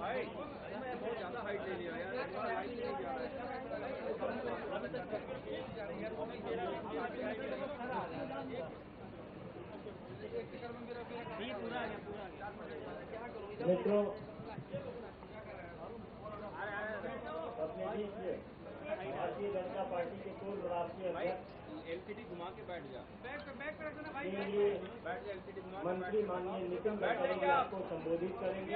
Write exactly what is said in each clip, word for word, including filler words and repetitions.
भाई मैं बहुत ज्यादा हाइट ले लिया यार, हाइट नहीं जा रहा है। मित्रों, अपने बीच में भारतीय जनता पार्टी के पूर्व राष्ट्रीय अध्यक्ष एलसीडी घुमा के बैठ जा, केंद्रीय बैठ जा, एलसीडी घुमा मंत्री माननीय नितिन गडकरी जी आपको संबोधित करेंगे।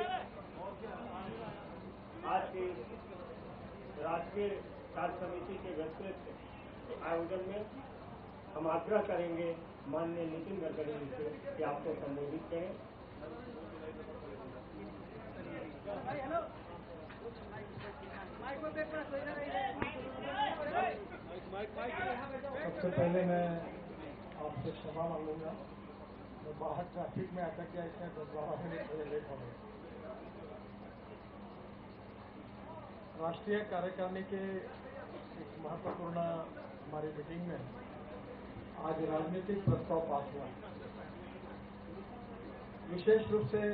आज की राष्ट्रीय कार्य समिति के विस्तृत आयोजन में हम आग्रह करेंगे माननीय नितिन गडकरी जी से कि आपको संबोधित करें। सबसे पहले मैं आपसे क्षमा मांगूंगा, मैं बाहर ट्रैफिक में अटक गया, इसमें दस बारह मिनट मुझे लेट हो गए। राष्ट्रीय कार्यकारिणी के एक महत्वपूर्ण हमारी मीटिंग में आज राजनीतिक प्रस्ताव पास हुआ। विशेष रूप से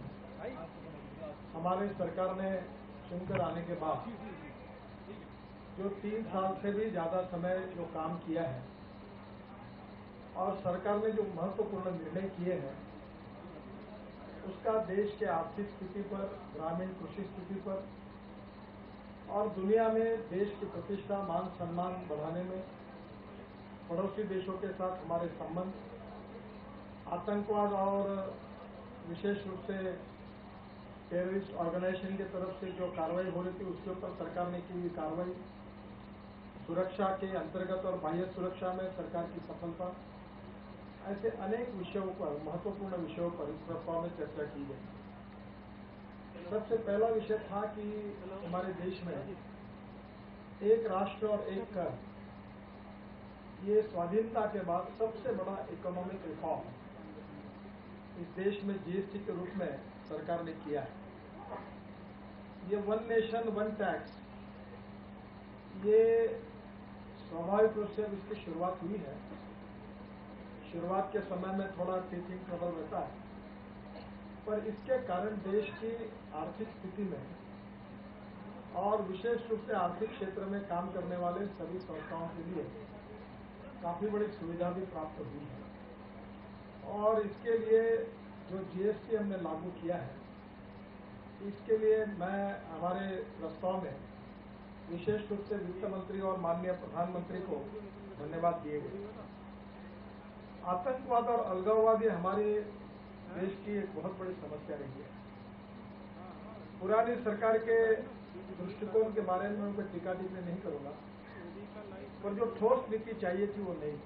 हमारे सरकार ने चुनकर आने के बाद जो तीन साल से भी ज्यादा समय जो काम किया है और सरकार ने जो महत्वपूर्ण निर्णय किए हैं उसका देश के आर्थिक स्थिति पर, ग्रामीण कृषि स्थिति पर और दुनिया में देश की प्रतिष्ठा, मान सम्मान बढ़ाने में, पड़ोसी देशों के साथ हमारे संबंध, आतंकवाद और विशेष रूप से टेररिस्ट ऑर्गेनाइजेशन की तरफ से जो कार्रवाई हो रही थी उसके ऊपर सरकार ने की कार्रवाई, सुरक्षा के अंतर्गत और बाह्य सुरक्षा में सरकार की सफलता, ऐसे अनेक विषयों पर, महत्वपूर्ण विषयों पर इस प्रस्ताव में चर्चा की गई। सबसे पहला विषय था कि हमारे देश में एक राष्ट्र और एक कर, ये स्वाधीनता के बाद सबसे बड़ा इकोनॉमिक रिफॉर्म इस देश में जीएसटी के रूप में सरकार ने किया है। ये वन नेशन वन टैक्स, ये स्वाभाविक रूप से अब इसकी शुरुआत हुई है। शुरुआत के समय में थोड़ा टीचिंग ट्रबल रहता है, पर इसके कारण देश की आर्थिक स्थिति में और विशेष रूप से आर्थिक क्षेत्र में काम करने वाले सभी संस्थाओं के लिए काफी बड़ी सुविधा भी प्राप्त हुई है। और इसके लिए जो जीएसटी हमने लागू किया है, इसके लिए मैं हमारे प्रस्ताव में विशेष रूप से वित्त मंत्री और माननीय प्रधानमंत्री को धन्यवाद दिए गए। आतंकवाद और अलगाववाद ये हमारे देश की एक बहुत बड़ी समस्या रही है। पुरानी सरकार के दृष्टिकोण के बारे में मैं टीका टिप्पणी नहीं करूंगा, पर जो ठोस नीति चाहिए थी वो नहीं।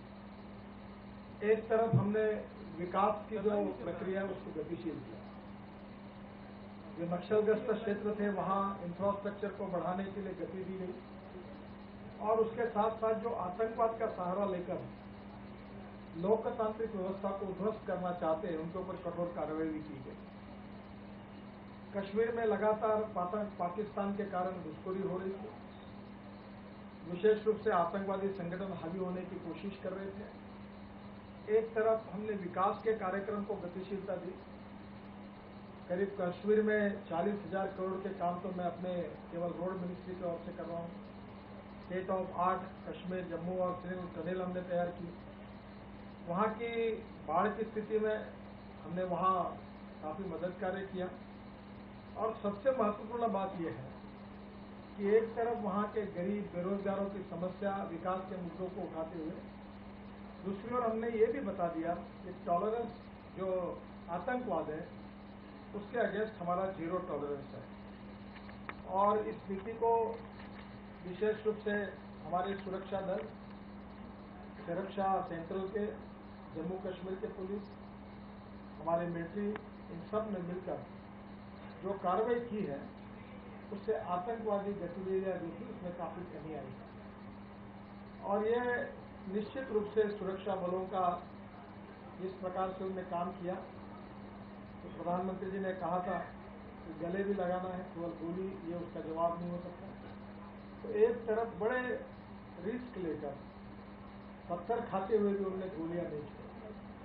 एक तरफ हमने विकास की जो प्रक्रिया है उसको गतिशील किया, जो नक्सलग्रस्त क्षेत्र थे वहां इंफ्रास्ट्रक्चर को बढ़ाने के लिए गति दी गई और उसके साथ साथ जो आतंकवाद का सहारा लेकर लोकतांत्रिक व्यवस्था को ध्वस्त करना चाहते हैं उनके ऊपर कठोर कार्रवाई भी की गई। कश्मीर में लगातार पाकिस्तान के कारण घुसखोरी हो रही थी, विशेष रूप से आतंकवादी संगठन हावी होने की कोशिश कर रहे थे। एक तरफ हमने विकास के कार्यक्रम को गतिशीलता दी, करीब कश्मीर में चालीस हजार करोड़ के काम तो मैं अपने केवल रोड मिनिस्ट्री की ओर से कर रहा हूँ। State of art Kashmir, Jammu और श्रीनगर टनल हमने तैयार की। वहाँ की बाढ़ की स्थिति में हमने वहाँ काफी मदद कार्य किया। और सबसे महत्वपूर्ण बात यह है कि एक तरफ वहाँ के गरीब बेरोजगारों की समस्या, विकास के मुद्दों को उठाते हुए दूसरी ओर हमने ये भी बता दिया कि टॉलरेंस जो आतंकवाद है उसके अगेंस्ट हमारा जीरो टॉलरेंस है। और इस नीति को विशेष रूप से हमारे सुरक्षा दल, सुरक्षा सेंट्रल के, जम्मू कश्मीर के पुलिस, हमारे मिलिट्री, इन सब ने मिलकर जो कार्रवाई की है उससे आतंकवादी गतिविधियां रुकी, उसमें काफी कमी आई। और ये निश्चित रूप से सुरक्षा बलों का जिस प्रकार से उन्होंने काम किया, तो प्रधानमंत्री जी ने कहा था कि गले भी लगाना है, केवल गोली ये उसका जवाब नहीं हो सकता। तो एक तरफ बड़े रिस्क लेकर पत्थर खाते हुए भी उन्होंने गोलियां नहीं छोड़ी।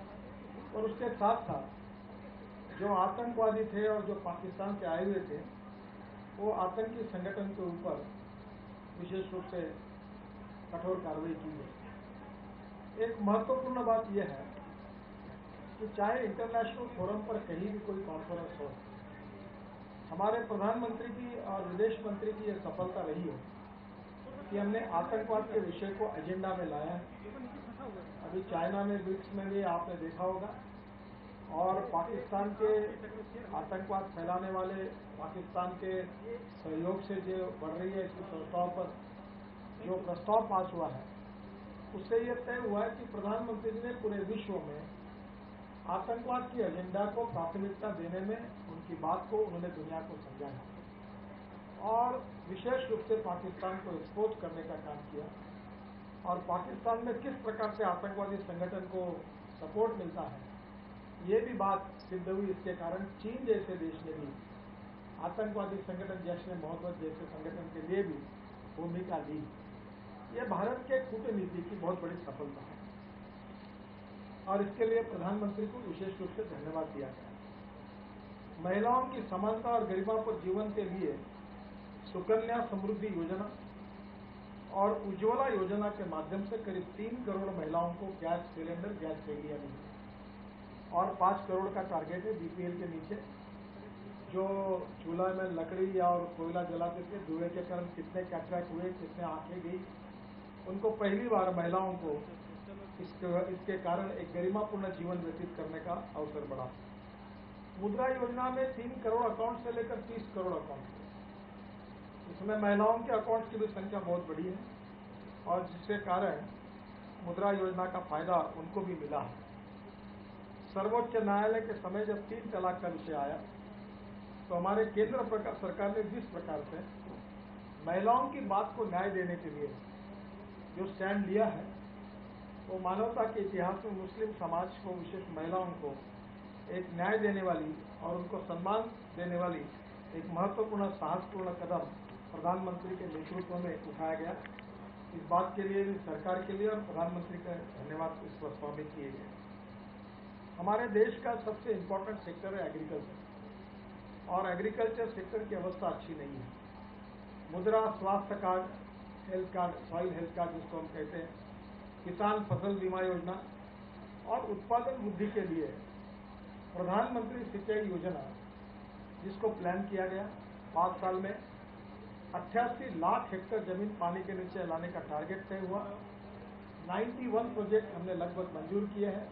और उसके साथ साथ जो आतंकवादी थे और जो पाकिस्तान से आए हुए थे वो आतंकी संगठन के ऊपर विशेष रूप से कठोर कार्रवाई की है। एक महत्वपूर्ण बात यह है कि चाहे इंटरनेशनल फोरम पर कहीं भी कोई कॉन्फ्रेंस हो, हमारे प्रधानमंत्री की और विदेश मंत्री की यह सफलता रही हो कि हमने आतंकवाद के विषय को एजेंडा में लाया है। अभी चाइना में ब्रिक्स में भी आपने देखा होगा, और पाकिस्तान के आतंकवाद फैलाने वाले पाकिस्तान के सहयोग से जो बढ़ रही है इसकी संस्थाओं पर जो प्रस्ताव पास हुआ है, उससे ये तय हुआ है कि प्रधानमंत्री जी ने पूरे विश्व में आतंकवाद की एजेंडा को प्राथमिकता देने में उनकी बात को उन्होंने दुनिया को समझाया और विशेष रूप से पाकिस्तान को एक्सपोज करने का काम किया। और पाकिस्तान में किस प्रकार से आतंकवादी संगठन को सपोर्ट मिलता है, ये भी बात सिद्ध हुई। इसके कारण चीन जैसे देश ने भी आतंकवादी संगठन जैश ए मोहम्मद जैसे संगठन के लिए भी भूमिका ली। ये भारत के कूटनीति की बहुत बड़ी सफलता है और इसके लिए प्रधानमंत्री को विशेष रूप से धन्यवाद दिया गया। महिलाओं की समानता और गरिमापूर्ण जीवन के लिए सुकन्या समृद्धि योजना और उज्ज्वला योजना के माध्यम से करीब तीन करोड़ महिलाओं को गैस सिलेंडर, गैस थैलियां मिली और पाँच करोड़ का टारगेट है बीपीएल के नीचे जो चूल्हा में लकड़ी और कोयला जलाते थे, धुएं के कारण कितने कैटरैक्ट हुए, कितने आंखें गई, उनको पहली बार महिलाओं को इसके, इसके कारण एक गरिमापूर्ण जीवन व्यतीत करने का अवसर बढ़ा। मुद्रा योजना में तीन करोड़ अकाउंट से लेकर तीस करोड़ अकाउंट, इसमें महिलाओं के अकाउंट की भी संख्या बहुत बड़ी है और जिसके कारण मुद्रा योजना का फायदा उनको भी मिला है। सर्वोच्च न्यायालय के समय जब तीन तलाक का विषय आया तो हमारे केंद्र सरकार ने जिस प्रकार से महिलाओं की बात को न्याय देने के लिए जो स्टैंड लिया है, वो मानवता के इतिहास में मुस्लिम समाज को, विशेष महिलाओं को एक न्याय देने वाली और उनको सम्मान देने वाली एक महत्वपूर्ण साहसपूर्ण कदम प्रधानमंत्री के नेतृत्व में उठाया गया। इस बात के लिए भी सरकार के लिए और प्रधानमंत्री का धन्यवाद इस प्रस्ताव में किए गए। हमारे देश का सबसे इम्पोर्टेंट सेक्टर है एग्रीकल्चर और एग्रीकल्चर सेक्टर की अवस्था अच्छी नहीं है। मुद्रा स्वास्थ्य card, health card, soil health card जिसको हम कहते हैं, किसान फसल बीमा योजना और उत्पादन वृद्धि के लिए प्रधानमंत्री सिंचाई योजना जिसको प्लान किया गया पाँच साल में अट्ठासी लाख हेक्टेयर जमीन पानी के नीचे लाने का टारगेट तय हुआ। इक्यानवे प्रोजेक्ट हमने लगभग मंजूर किए हैं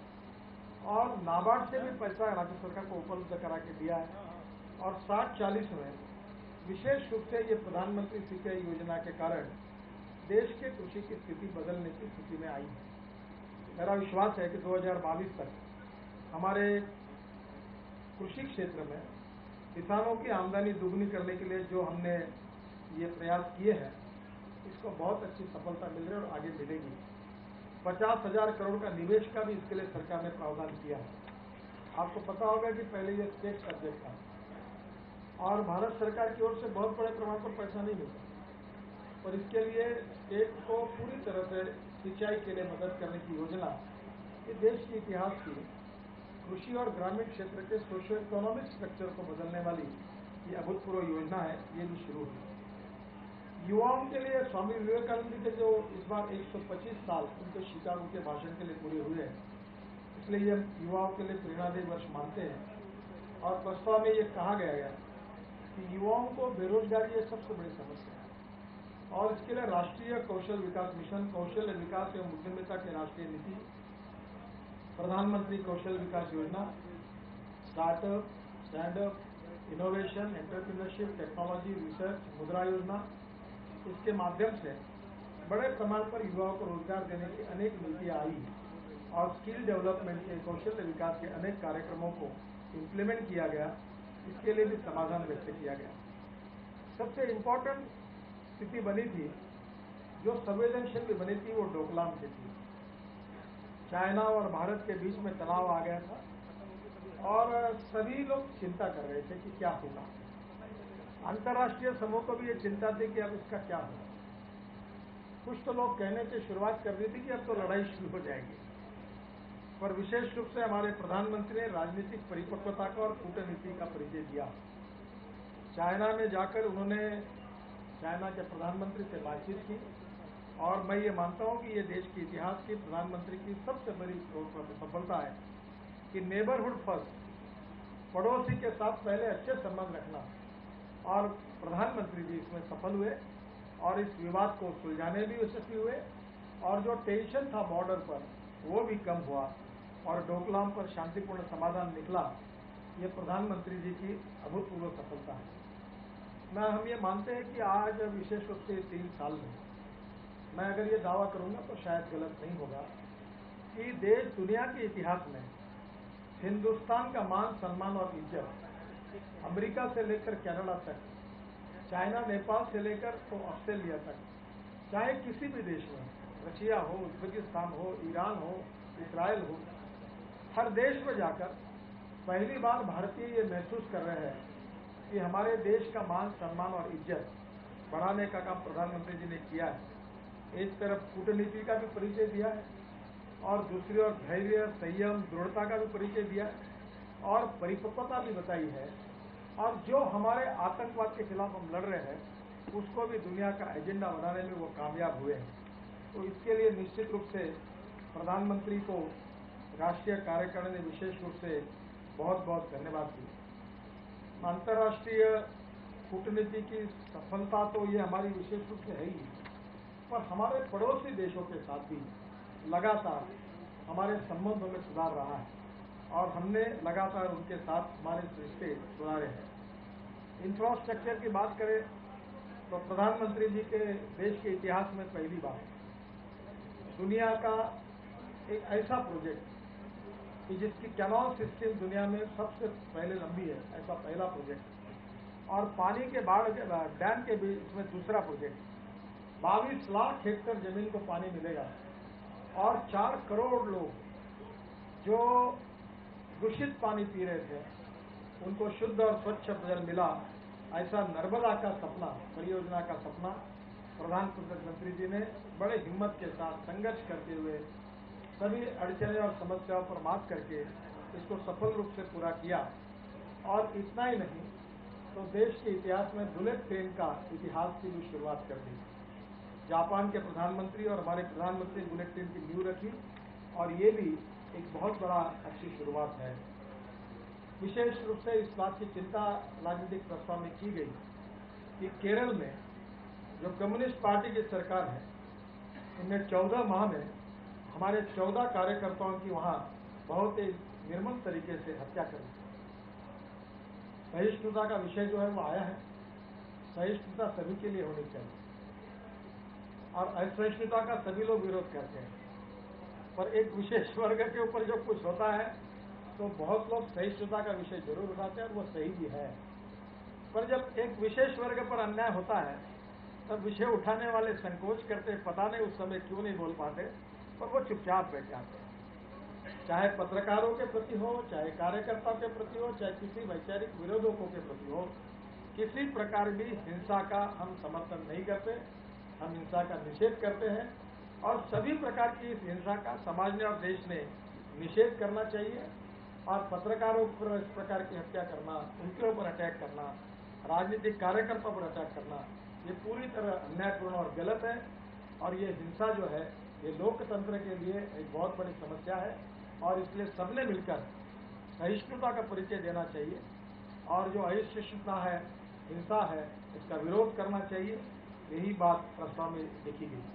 और नाबार्ड से भी पैसा राज्य सरकार को उपलब्ध करा के दिया है और साठ चालीस में विशेष रूप से ये प्रधानमंत्री सिंचाई योजना के कारण देश के कृषि की स्थिति बदलने की स्थिति में आई है। मेरा विश्वास है कि दो हज़ार बाईस तक हमारे कृषि क्षेत्र में किसानों की आमदनी दुगनी करने के लिए जो हमने ये प्रयास किए हैं, इसको बहुत अच्छी सफलता मिल रही है और आगे मिलेगी। पचास हजार करोड़ का निवेश का भी इसके लिए सरकार ने प्रावधान किया है। आपको पता होगा कि पहले ये स्टेट सब्जेक्ट था और भारत सरकार की ओर से बहुत बड़े प्रमाण पर पैसा नहीं मिलता और इसके लिए स्टेट को पूरी तरह से सिंचाई के लिए मदद करने की योजना ये देश के इतिहास की कृषि और ग्रामीण क्षेत्र के सोशो इकोनॉमिक स्ट्रक्चर को बदलने वाली ये अभूतपूर्व योजना है, ये भी शुरू हुई। युवाओं के लिए स्वामी विवेकानंद के जो इस बार एक सौ पच्चीस साल उनके शिकागो के भाषण के लिए पूरे हुए हैं, इसलिए ये युवाओं के लिए प्रेरणादायी वर्ष मानते हैं और प्रस्ताव में ये कहा गया है कि युवाओं को बेरोजगारी ये सबसे बड़ी समस्या है और इसके लिए राष्ट्रीय कौशल विकास मिशन, कौशल विकास एवं उद्यमिता की राष्ट्रीय नीति, प्रधानमंत्री कौशल विकास योजना, startup, standup, innovation, entrepreneurship, technology, research, मुद्रा योजना, इसके माध्यम से बड़े प्रमाण पर युवाओं को रोजगार देने की अनेक नीतियां आई और स्किल डेवलपमेंट के, कौशल विकास के अनेक कार्यक्रमों को इम्प्लीमेंट किया गया। इसके लिए भी समाधान व्यक्त किया गया। सबसे इम्पोर्टेंट स्थिति बनी थी, जो संवेदनशील भी बनी थी, वो डोकलाम की थी। चाइना और भारत के बीच में तनाव आ गया था और सभी लोग चिंता कर रहे थे कि क्या होगा। अंतर्राष्ट्रीय समूह को भी ये चिंता थी कि अब इसका क्या होगा। कुछ तो लोग कहने की शुरुआत कर दी थी कि अब तो लड़ाई शुरू हो जाएगी, पर विशेष रूप से हमारे प्रधानमंत्री ने राजनीतिक परिपक्वता का और कूटनीति का परिचय दिया। चाइना में जाकर उन्होंने चाइना के प्रधानमंत्री से बातचीत की और मैं ये मानता हूँ कि ये देश के इतिहास की प्रधानमंत्री की सबसे बड़ी सफलता है कि नेबरहुड फर्स्ट, पड़ोसी के साथ पहले अच्छे संबंध रखना, और प्रधानमंत्री जी इसमें सफल हुए और इस विवाद को सुलझाने भी यशस्वी हुए और जो टेंशन था बॉर्डर पर वो भी कम हुआ और डोकलाम पर शांतिपूर्ण समाधान निकला। ये प्रधानमंत्री जी की अभूतपूर्व सफलता है। मैं हम ये मानते हैं कि आज विशेष रूप से तीन साल में मैं अगर ये दावा करूंगा तो शायद गलत नहीं होगा कि देश दुनिया के इतिहास में हिंदुस्तान का मान सम्मान और इज्जत अमेरिका से लेकर कनाडा तक, चाइना नेपाल से लेकर तो ऑस्ट्रेलिया तक, चाहे किसी भी देश में, रशिया हो, उज्बेकिस्तान हो, ईरान हो, इसराइल हो, हर देश में जाकर पहली बार भारतीय ये महसूस कर रहे हैं कि हमारे देश का मान सम्मान और इज्जत बढ़ाने का काम प्रधानमंत्री जी ने किया है। एक तरफ कूटनीति का भी परिचय दिया है और दूसरी ओर धैर्य, संयम, दृढ़ता का भी परिचय दिया है और परिपक्वता भी बताई है, और जो हमारे आतंकवाद के खिलाफ हम लड़ रहे हैं उसको भी दुनिया का एजेंडा बनाने में वो कामयाब हुए हैं। तो इसके लिए निश्चित रूप से प्रधानमंत्री को राष्ट्रीय कार्यकारिणी ने विशेष रूप से बहुत बहुत धन्यवाद दिया। अंतर्राष्ट्रीय कूटनीति की सफलता तो ये हमारी विशेष रूप से है ही, पर हमारे पड़ोसी देशों के साथ भी लगातार हमारे संबंधों में सुधार रहा है और हमने लगातार उनके साथ हमारे रिश्ते सुधारे हैं। इंफ्रास्ट्रक्चर की बात करें तो प्रधानमंत्री जी के देश के इतिहास में पहली बार दुनिया का एक ऐसा प्रोजेक्ट कि जिसकी कैनाल सिस्टम दुनिया में सबसे पहले लंबी है, ऐसा पहला प्रोजेक्ट, और पानी के बाढ़ के डैम के बीच में दूसरा प्रोजेक्ट, बाईस लाख हेक्टेयर जमीन को पानी मिलेगा और चार करोड़ लोग जो दूषित पानी पी रहे थे उनको शुद्ध और स्वच्छ जल मिला। ऐसा नर्मदा का सपना, परियोजना का सपना प्रधानमंत्री जी ने बड़े हिम्मत के साथ संघर्ष करते हुए सभी अड़चने और समस्याओं पर मात करके इसको सफल रूप से पूरा किया। और इतना ही नहीं तो देश के इतिहास में बुलेट ट्रेन का इतिहास की भी शुरुआत कर दी। जापान के प्रधानमंत्री और हमारे प्रधानमंत्री बुलेट ट्रेन की नींव रखी और ये भी एक बहुत बड़ा अच्छी शुरुआत है। विशेष रूप से इस बात की चिंता राजनीतिक प्रस्ताव में की गई कि केरल में जो कम्युनिस्ट पार्टी की सरकार है उनने चौदह माह में हमारे चौदह कार्यकर्ताओं की वहां बहुत ही निर्मम तरीके से हत्या कर दी। सहिष्णुता का विषय जो है वो आया है। सहिष्णुता सभी के लिए होनी चाहिए और असहिष्णुता का सभी लोग विरोध करते हैं, पर एक विशेष वर्ग के ऊपर जो कुछ होता है तो बहुत लोग सहिष्णुता का विषय जरूर उठाते हैं और वो सही भी है। पर जब एक विशेष वर्ग पर अन्याय होता है तब विषय उठाने वाले संकोच करते, पता नहीं उस समय क्यों नहीं बोल पाते, पर वो चुपचाप बैठ जाते हैं। चाहे पत्रकारों के प्रति हो, चाहे कार्यकर्ताओं के प्रति हो, चाहे किसी वैचारिक विरोधकों के प्रति हो, किसी प्रकार भी हिंसा का हम समर्थन नहीं करते। हम हिंसा का निषेध करते हैं और सभी प्रकार की इस हिंसा का समाज ने और देश ने निषेध करना चाहिए। और पत्रकारों पर इस प्रकार की हत्या करना, उनके ऊपर अटैक करना, राजनीतिक कार्यकर्ताओं पर अटैक करना, ये पूरी तरह अन्यायपूर्ण और गलत है। और ये हिंसा जो है ये लोकतंत्र के लिए एक बहुत बड़ी समस्या है और इसलिए सबने मिलकर सहिष्णुता का परिचय देना चाहिए और जो असहिष्णुता है, हिंसा है, इसका विरोध करना चाहिए। यही बात प्रस्ताव में लिखी गई।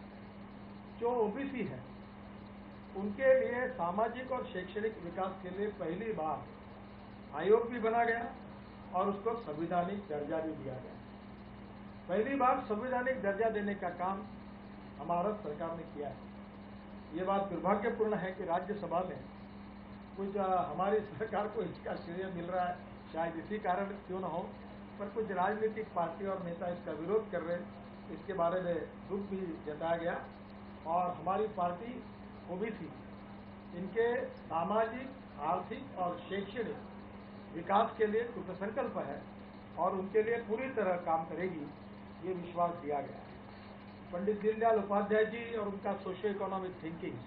जो ओबीसी है उनके लिए सामाजिक और शैक्षणिक विकास के लिए पहली बार आयोग भी बना गया और उसको संवैधानिक दर्जा भी दिया गया। पहली बार संवैधानिक दर्जा देने का काम हमारा सरकार ने किया है। ये बात दुर्भाग्यपूर्ण है कि राज्यसभा में कुछ हमारी सरकार को इसका श्रेय मिल रहा है, शायद इसी कारण क्यों न हो, पर कुछ राजनीतिक पार्टी और नेता इसका विरोध कर रहे, इसके बारे में दुख भी जताया गया। और हमारी पार्टी ओबीसी इनके सामाजिक, आर्थिक और शैक्षणिक विकास के लिए कृतसंकल्प है और उनके लिए पूरी तरह काम करेगी, ये विश्वास दिया गया है। पंडित दीनदयाल उपाध्याय जी और उनका सोशियो इकोनॉमिक थिंकिंग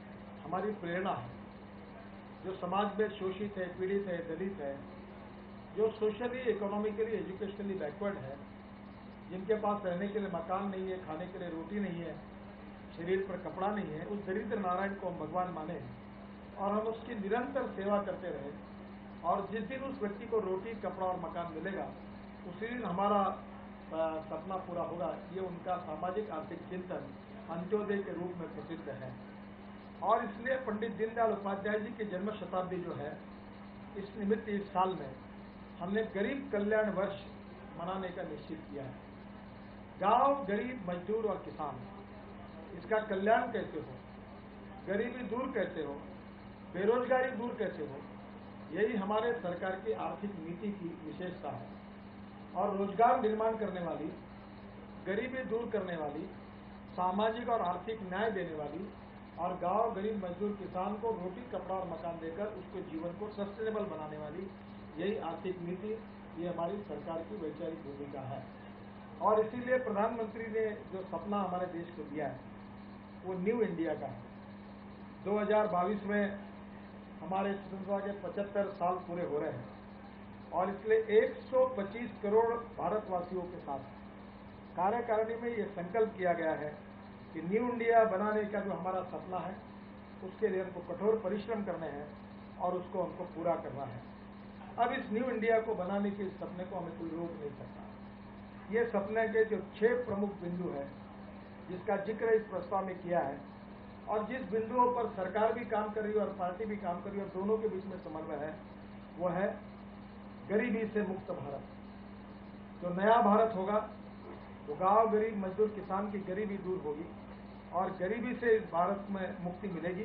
हमारी प्रेरणा है। जो समाज में शोषित है, पीड़ित है, दलित है, जो सोशली, इकोनॉमिकली, एजुकेशनली बैकवर्ड है, जिनके पास रहने के लिए मकान नहीं है, खाने के लिए रोटी नहीं है, शरीर पर कपड़ा नहीं है, उस दरिद्र नारायण को हम भगवान माने और हम उसकी निरंतर सेवा करते रहे। और जिस दिन उस व्यक्ति को रोटी, कपड़ा और मकान मिलेगा, उसी दिन हमारा सपना पूरा होगा। ये उनका सामाजिक आर्थिक चिंतन अंत्योदय के रूप में प्रसिद्ध है। और इसलिए पंडित दीनदयाल उपाध्याय जी की जन्म शताब्दी जो है, इस निमित्त इस साल में हमने गरीब कल्याण वर्ष मनाने का निश्चित किया है। गांव, गरीब, मजदूर और किसान, इसका कल्याण कैसे हो, गरीबी दूर कैसे हो, बेरोजगारी दूर कैसे हो, यही हमारे सरकार की आर्थिक नीति की विशेषता है। और रोजगार निर्माण करने वाली, गरीबी दूर करने वाली, सामाजिक और आर्थिक न्याय देने वाली और गांव, गरीब, मजदूर, किसान को रोटी, कपड़ा और मकान देकर उसके जीवन को सस्टेनेबल बनाने वाली यही आर्थिक नीति, ये हमारी सरकार की वैचारिक भूमिका है। और इसीलिए प्रधानमंत्री ने जो सपना हमारे देश को दिया है, वो न्यू इंडिया का है। दो हज़ार बाईस में हमारे स्वतंत्रता के पचहत्तर साल पूरे हो रहे हैं और इसलिए एक सौ पच्चीस करोड़ भारतवासियों के साथ कार्यकारिणी में ये संकल्प किया गया है कि न्यू इंडिया बनाने का जो हमारा सपना है, उसके लिए हमको कठोर परिश्रम करने हैं और उसको हमको पूरा करना है। अब इस न्यू इंडिया को बनाने के इस सपने को हमें कोई रोक नहीं सकता। ये सपने के जो छह प्रमुख बिंदु है, जिसका जिक्र इस प्रस्ताव में किया है और जिस बिंदुओं पर सरकार भी काम कर रही है और पार्टी भी काम कर रही है और दोनों के बीच में समन्वय है, वो है गरीबी से मुक्त भारत। जो नया भारत होगा, वो गांव, गरीब, मजदूर, किसान की गरीबी दूर होगी और गरीबी से इस भारत में मुक्ति मिलेगी।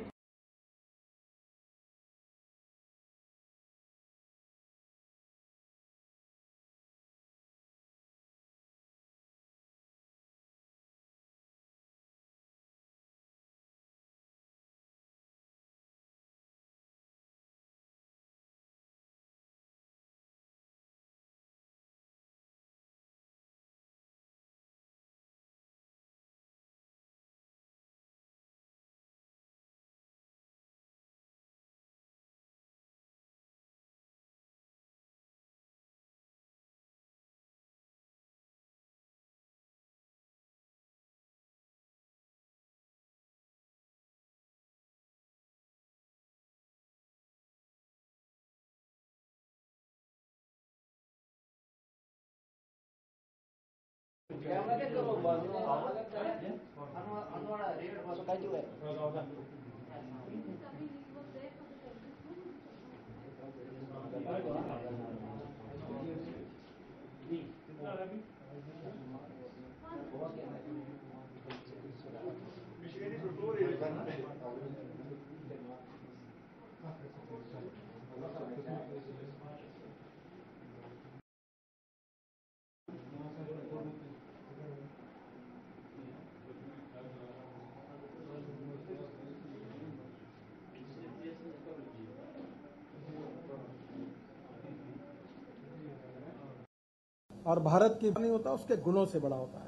और भारत की नहीं होता, उसके गुणों से बड़ा होता है।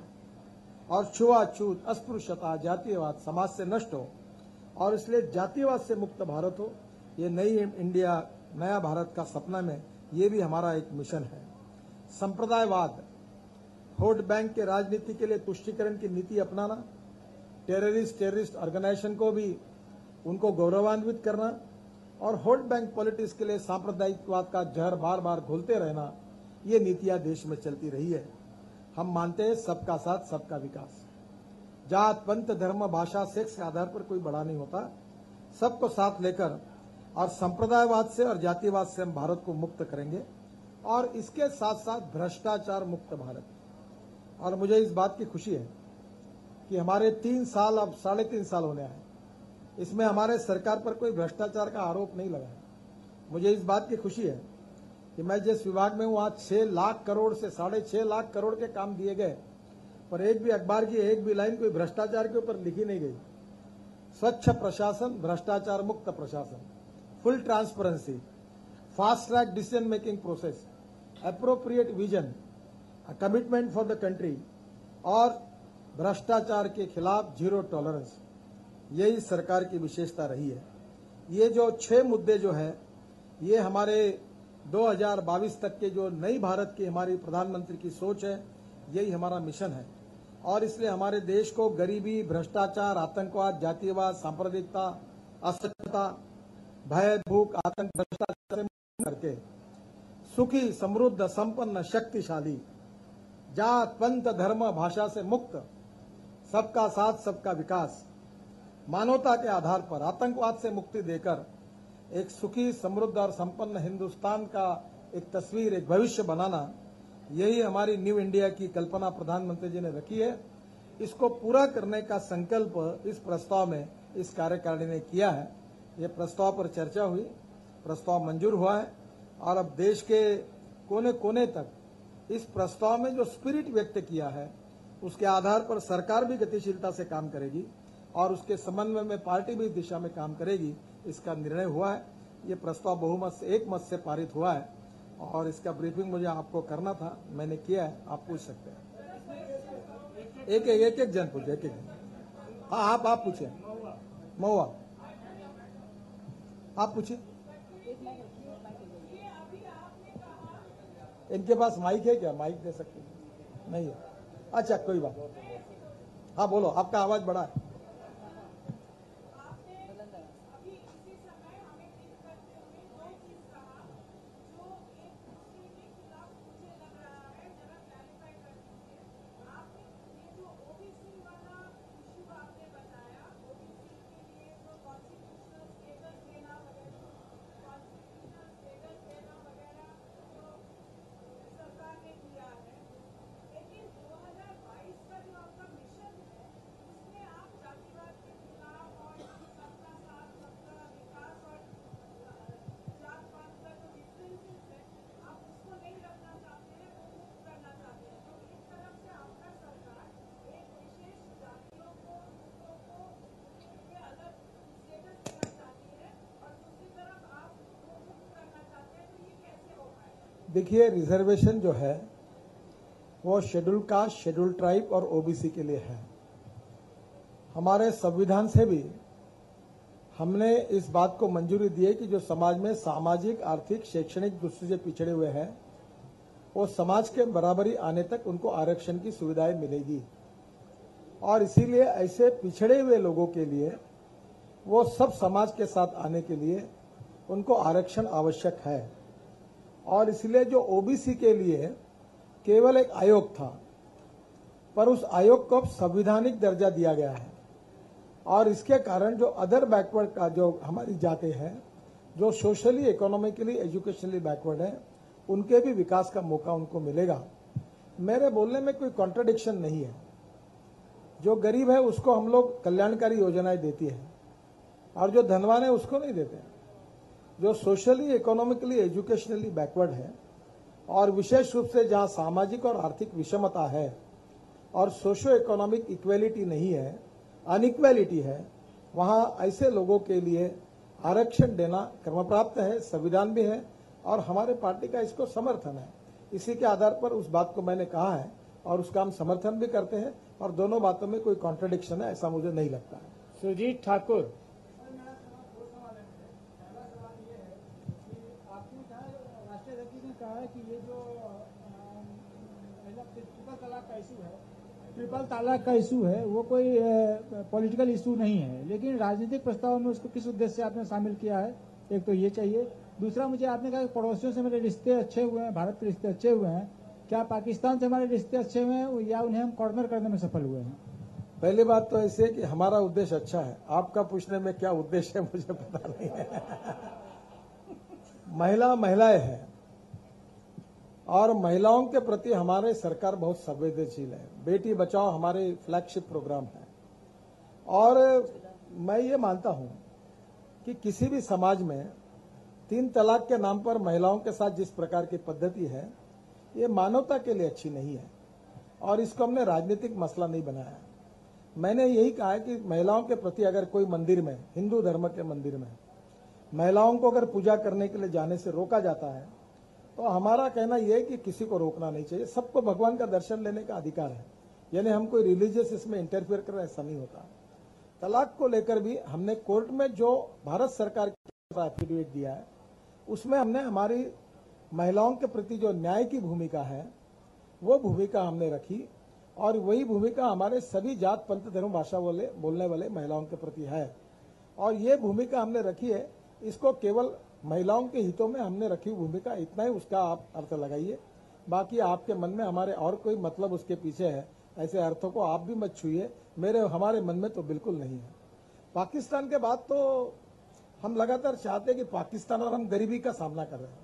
और छुआछूत, अस्पृश्यता, जातीयवाद समाज से नष्ट हो और इसलिए जातीयवाद से मुक्त भारत हो, ये नई इंडिया, नया भारत का सपना में ये भी हमारा एक मिशन है। संप्रदायवाद, वोट बैंक के राजनीति के लिए तुष्टीकरण की नीति अपनाना, टेररिस्ट टेररिस्ट ऑर्गेनाइजेशन को भी उनको गौरवान्वित करना और वोट बैंक पॉलिटिक्स के लिए सांप्रदायिकवाद का जहर बार बार घोलते रहना, ये नीतियां देश में चलती रही है। हम मानते हैं सबका साथ सबका विकास। जात, पंथ, धर्म, भाषा, सेक्स के आधार पर कोई बड़ा नहीं होता। सबको साथ लेकर और संप्रदायवाद से और जातिवाद से हम भारत को मुक्त करेंगे और इसके साथ साथ भ्रष्टाचार मुक्त भारत। और मुझे इस बात की खुशी है कि हमारे तीन साल, अब साढ़े तीन साल होने आए, इसमें हमारे सरकार पर कोई भ्रष्टाचार का आरोप नहीं लगा है। मुझे इस बात की खुशी है कि मैं जिस विभाग में हूं, आज छह लाख करोड़ से साढ़े छह लाख करोड़ के काम दिए गए, पर एक भी अखबार की एक भी लाइन कोई भ्रष्टाचार के ऊपर लिखी नहीं गई। स्वच्छ प्रशासन, भ्रष्टाचार मुक्त प्रशासन, full transparency, fast track decision making process, appropriate vision, commitment for the country और भ्रष्टाचार के खिलाफ जीरो टॉलरेंस, यही सरकार की विशेषता रही है। ये जो छह मुद्दे जो है, ये हमारे दो हज़ार बाईस तक के जो नई भारत की हमारी प्रधानमंत्री की सोच है, यही हमारा मिशन है। और इसलिए हमारे देश को गरीबी, भ्रष्टाचार, आतंकवाद, जातीयवाद, सांप्रदायिकता, अस्वच्छता, भय, भूख, आतंक, भ्रष्टाचार से मुक्त करके सुखी, समृद्ध, संपन्न, शक्तिशाली, जात, पंथ, धर्म, भाषा से मुक्त, सबका साथ, सबका विकास, मानवता के आधार पर आतंकवाद से मुक्ति देकर एक सुखी, समृद्ध और संपन्न हिंदुस्तान का एक तस्वीर, एक भविष्य बनाना, यही हमारी न्यू इंडिया की कल्पना प्रधानमंत्री जी ने रखी है। इसको पूरा करने का संकल्प इस प्रस्ताव में इस कार्यकारिणी ने किया है। ये प्रस्ताव पर चर्चा हुई, प्रस्ताव मंजूर हुआ है और अब देश के कोने कोने तक इस प्रस्ताव में जो स्पिरिट व्यक्त किया है उसके आधार पर सरकार भी गतिशीलता से काम करेगी और उसके समन्वय में पार्टी भी इस दिशा में काम करेगी। इसका निर्णय हुआ है। ये प्रस्ताव बहुमत से, एक मत से पारित हुआ है और इसका ब्रीफिंग मुझे आपको करना था, मैंने किया है। आप पूछ सकते हैं। एक एक एक एक जन पूछे, एक एक जन। हाँ, आप आप पूछे। महुआ, आप पूछिए। इनके पास माइक है क्या? माइक दे सकते हैं? नहीं है। अच्छा, कोई बात। हाँ बोलो, आपका आवाज बड़ा है। देखिए, रिजर्वेशन जो है वो शेड्यूल कास्ट, शेड्यूल ट्राइब और ओबीसी के लिए है। हमारे संविधान से भी हमने इस बात को मंजूरी दी है कि जो समाज में सामाजिक, आर्थिक, शैक्षणिक दृष्टि से पिछड़े हुए हैं वो समाज के बराबरी आने तक उनको आरक्षण की सुविधाएं मिलेगी। और इसीलिए ऐसे पिछड़े हुए लोगों के लिए, वो सब समाज के साथ आने के लिए उनको आरक्षण आवश्यक है। और इसलिए जो ओबीसी के लिए केवल एक आयोग था, पर उस आयोग को अब संवैधानिक दर्जा दिया गया है। और इसके कारण जो अदर बैकवर्ड का जो हमारी जाते हैं, जो सोशली, इकोनॉमिकली, एजुकेशनली बैकवर्ड है, उनके भी विकास का मौका उनको मिलेगा। मेरे बोलने में कोई कॉन्ट्रडिक्शन नहीं है। जो गरीब है उसको हम लोग कल्याणकारी योजनाएं देती है और जो धनवान है उसको नहीं देते। जो सोशली, इकोनॉमिकली, एजुकेशनली बैकवर्ड है और विशेष रूप से जहां सामाजिक और आर्थिक विषमता है और सोशो इकोनॉमिक इक्वेलिटी नहीं है, अनइक्वेलिटी है, वहां ऐसे लोगों के लिए आरक्षण देना क्रमप्राप्त है, संविधान भी है और हमारे पार्टी का इसको समर्थन है। इसी के आधार पर उस बात को मैंने कहा है और उसका हम समर्थन भी करते हैं और दोनों बातों में कोई कॉन्ट्रडिक्शन है ऐसा मुझे नहीं लगता है। सुजीत ठाकुर। कहा है कि ये जो ट्रिपल तलाक का इशू है ट्रिपल तलाक का इशू है वो कोई पॉलिटिकल इशू नहीं है, लेकिन राजनीतिक प्रस्ताव में उसको किस उद्देश्य से आपने शामिल किया है, एक तो ये चाहिए। दूसरा, मुझे आपने कहा कि पड़ोसियों से मेरे रिश्ते अच्छे हुए हैं, भारत के रिश्ते अच्छे हुए हैं, क्या पाकिस्तान से हमारे रिश्ते अच्छे हुए हैं या उन्हें हम कॉर्नर करने में सफल हुए हैं? पहली बात तो ऐसे कि हमारा उद्देश्य अच्छा है, आपका पूछने में क्या उद्देश्य है मुझे पता नहीं है। महिला महिलाएं हैं और महिलाओं के प्रति हमारे सरकार बहुत संवेदनशील है। बेटी बचाओ हमारे फ्लैगशिप प्रोग्राम है और मैं ये मानता हूं कि किसी भी समाज में तीन तलाक के नाम पर महिलाओं के साथ जिस प्रकार की पद्धति है, ये मानवता के लिए अच्छी नहीं है और इसको हमने राजनीतिक मसला नहीं बनाया। मैंने यही कहा है कि महिलाओं के प्रति अगर कोई मंदिर में, हिंदू धर्म के मंदिर में महिलाओं को अगर पूजा करने के लिए जाने से रोका जाता है तो हमारा कहना यह है कि किसी को रोकना नहीं चाहिए। सबको भगवान का दर्शन लेने का अधिकार है, यानी हम कोई रिलीजियस इसमें इंटरफेयर कर रहे ऐसा नहीं होता। तलाक को लेकर भी हमने कोर्ट में जो भारत सरकार का एफिडेविट दिया है उसमें हमने हमारी महिलाओं के प्रति जो न्याय की भूमिका है वो भूमिका हमने रखी और वही भूमिका हमारे सभी जात पंथ धर्म भाषा बोले बोलने वाले महिलाओं के प्रति है। और ये भूमिका हमने रखी है, इसको केवल महिलाओं के हितों में हमने रखी भूमिका, इतना ही उसका आप अर्थ लगाइए। बाकी आपके मन में हमारे और कोई मतलब उसके पीछे है, ऐसे अर्थों को आप भी मत छूइए, मेरे हमारे मन में तो बिल्कुल नहीं है। पाकिस्तान के बाद तो हम लगातार चाहते हैं कि पाकिस्तान और हम गरीबी का सामना कर रहे हैं।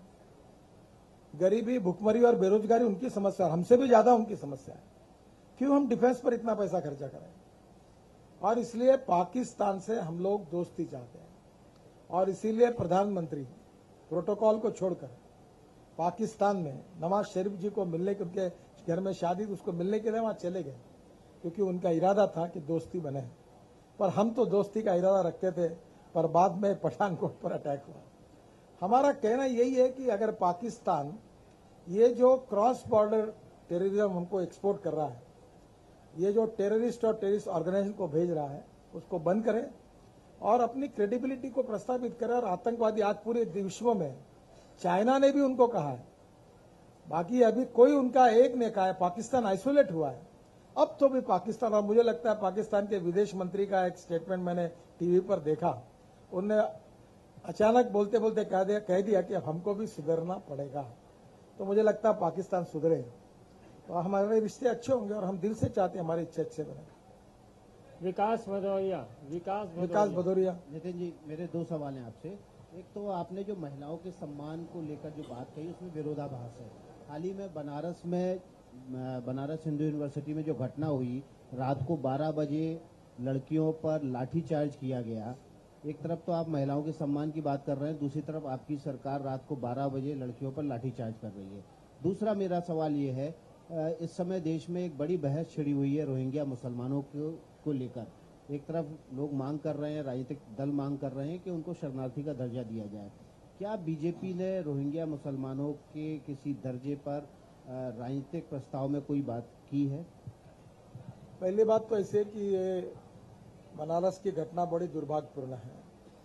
गरीबी, भुखमरी और बेरोजगारी उनकी समस्या, हमसे भी ज्यादा उनकी समस्या है। क्यों हम डिफेंस पर इतना पैसा खर्चा करें? और इसलिए पाकिस्तान से हम लोग दोस्ती चाहते हैं और इसीलिए प्रधानमंत्री प्रोटोकॉल को छोड़कर पाकिस्तान में नवाज शरीफ जी को मिलने के, उनके घर में शादी, उसको मिलने के लिए वहां चले गए, क्योंकि उनका इरादा था कि दोस्ती बने। पर हम तो दोस्ती का इरादा रखते थे, पर बाद में पठानकोट पर अटैक हुआ। हमारा कहना यही है कि अगर पाकिस्तान ये जो क्रॉस बॉर्डर टेररिज्म हमको एक्सपोर्ट कर रहा है, ये जो टेररिस्ट और टेररिस्ट ऑर्गेनाइजेशन को भेज रहा है, उसको बंद करे और अपनी क्रेडिबिलिटी को प्रस्तावित करे। और आतंकवादी आज पूरे विश्व में, चाइना ने भी उनको कहा है, बाकी अभी कोई उनका एक ने कहा है, पाकिस्तान आइसोलेट हुआ है। अब तो भी पाकिस्तान, और मुझे लगता है पाकिस्तान के विदेश मंत्री का एक स्टेटमेंट मैंने टीवी पर देखा, उन्होंने अचानक बोलते बोलते कह दिया कह दिया कि अब हमको भी सुधरना पड़ेगा। तो मुझे लगता है पाकिस्तान सुधरे तो हमारे रिश्ते अच्छे होंगे और हम दिल से चाहते हैं हमारे इच्छे अच्छे बने। विकास भदौरिया विकास विकास भदौरिया नितिन जी, मेरे दो सवाल हैं आपसे। एक तो आपने जो महिलाओं के सम्मान को लेकर जो बात कही, उसमें विरोधाभास है। हाल ही में बनारस में बनारस हिंदू यूनिवर्सिटी में जो घटना हुई, रात को बारह बजे लड़कियों पर लाठीचार्ज किया गया। एक तरफ तो आप महिलाओं के सम्मान की बात कर रहे हैं, दूसरी तरफ आपकी सरकार रात को बारह बजे लड़कियों पर लाठीचार्ज कर रही है। दूसरा मेरा सवाल ये है, इस समय देश में एक बड़ी बहस छिड़ी हुई है रोहिंग्या मुसलमानों को, को लेकर। एक तरफ लोग मांग कर रहे हैं, राजनीतिक दल मांग कर रहे हैं कि उनको शरणार्थी का दर्जा दिया जाए। क्या बीजेपी ने रोहिंग्या मुसलमानों के किसी दर्जे पर राजनीतिक प्रस्ताव में कोई बात की है? पहली बात तो ऐसे कि ये बनारस की घटना बड़ी दुर्भाग्यपूर्ण है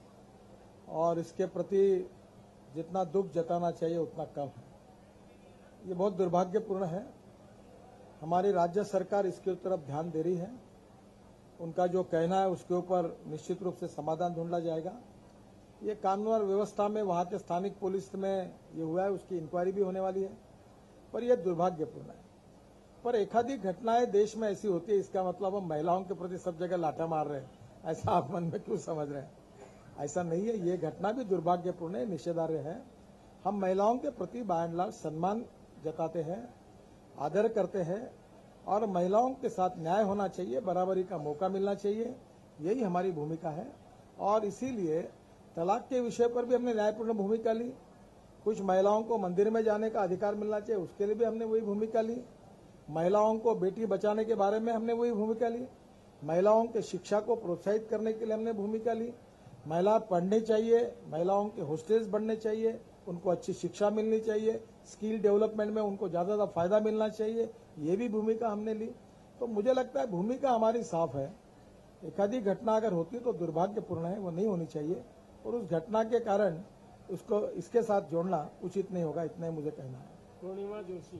और इसके प्रति जितना दुख जताना चाहिए उतना कम है। ये बहुत दुर्भाग्यपूर्ण है। हमारी राज्य सरकार इसके तरफ ध्यान दे रही है। उनका जो कहना है उसके ऊपर निश्चित रूप से समाधान ढूंढा जाएगा। ये कानून और व्यवस्था में वहां के स्थानिक पुलिस में ये हुआ है, उसकी इंक्वायरी भी होने वाली है, पर यह दुर्भाग्यपूर्ण है। पर एकाधिक घटनाएं देश में ऐसी होती है, इसका मतलब हम महिलाओं के प्रति सब जगह लाठा मार रहे हैं, ऐसा आप मन में क्यों समझ रहे हैं? ऐसा नहीं है। ये घटना भी दुर्भाग्यपूर्ण है, निषेधार्ह है। हम महिलाओं के प्रति बाय एंड लार्ज सम्मान जताते हैं, आदर करते हैं और महिलाओं के साथ न्याय होना चाहिए, बराबरी का मौका मिलना चाहिए, यही हमारी भूमिका है। और इसीलिए तलाक के विषय पर भी हमने न्यायपूर्ण भूमिका ली। कुछ महिलाओं को मंदिर में जाने का अधिकार मिलना चाहिए, उसके लिए भी हमने वही भूमिका ली। महिलाओं को बेटी बचाने के बारे में हमने वही भूमिका ली। महिलाओं के शिक्षा को प्रोत्साहित करने के लिए हमने भूमिका ली। महिला पढ़नी चाहिए, महिलाओं के हॉस्टल्स बनने चाहिए, उनको अच्छी शिक्षा मिलनी चाहिए, स्किल डेवलपमेंट में उनको ज्यादा ज्यादा फायदा मिलना चाहिए, ये भी भूमिका हमने ली। तो मुझे लगता है भूमिका हमारी साफ है। एकाधिक घटना अगर होती तो दुर्भाग्यपूर्ण है, वो नहीं होनी चाहिए और उस घटना के कारण उसको इसके साथ जोड़ना उचित नहीं होगा, इतना ही मुझे कहना है। पूर्णिमा जोशी